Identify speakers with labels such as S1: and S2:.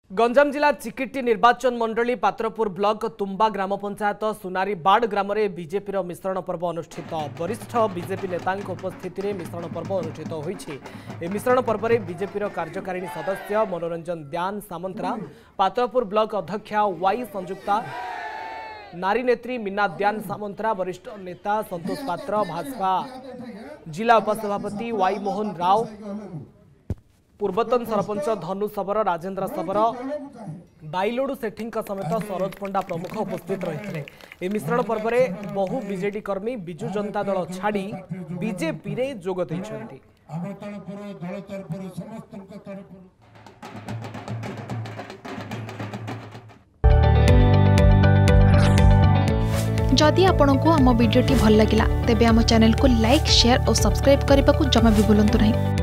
S1: गंजाम जिला चिकिटी निर्वाचन मंडली पात्रपुर ब्लॉक तुम्बा ग्राम पंचायत सुनारी बाड़ ग्राम बीजेपी मिश्रण पर्व अनुष्ठित वरिष्ठ बीजेपी नेता उपस्थित में मिश्रण पर्व अनुष्ठित होती। मिश्रण पर्व में बीजेपी कार्यकारिणी सदस्य मनोरंजन द्यान सामंतरा, पात्रपुर ब्लॉक अध्यक्षा वाई संयुक्ता, नारी नेत्री मीना द्यान सामंतरा, वरिष्ठ नेता संतोष पात्र, भाजपा जिला उपसभापति वाई मोहन राव, पूर्वतन सरपंच धनु सबर, राजेन्द्र सबर, बाइलोडू सेठी समेत सरोज पंडा प्रमुख उपस्थित रही। मिश्रण पर्व में बहु बीजेडी कर्मी बिजु जनता दल छाड़ी बीजेपी रे जोग देइछन्ति।
S2: जदि आपंक आम भिडी भल लगा तेब आम चैनल को लाइक, शेयर और सब्सक्राइब करने को जमा भी भूलु नहीं।